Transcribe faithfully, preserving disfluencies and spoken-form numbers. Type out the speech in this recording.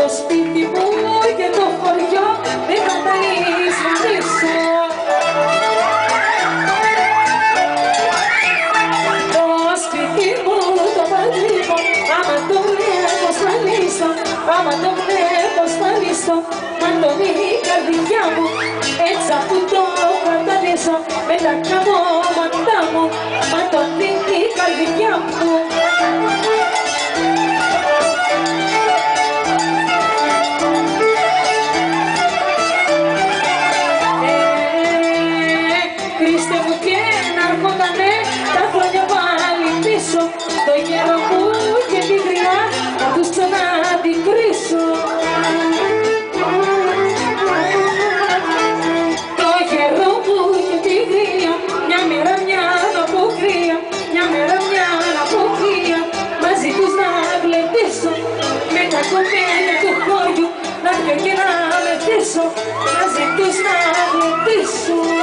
το σπίτι μου και το χωριό δεν θα τα εισβολήσω. Το σπίτι μου το πατρικό, άμα το βλέπω σπανίσω, άμα το βλέπω σπανίσω, μαντώνει η καρδιά μου, έτσι αφού το καταδίσω, με τα καμώματά μου, μαντώνει η καρδιά μου. Χριστέ μου και να έρχοντανε τα χρόνια πάλι πίσω, το γέρο μου και τη γριά να τους ξαναντικρίσω. Το γέρο μου και τη γριά, μια μέρα μια αποκρία, μια μέρα μια αποκρία, μαζί τους να γλεντήσω, με τα κομμάτια του χωριού να πιω και να μεθύσω, μαζί τους να γλεντήσω.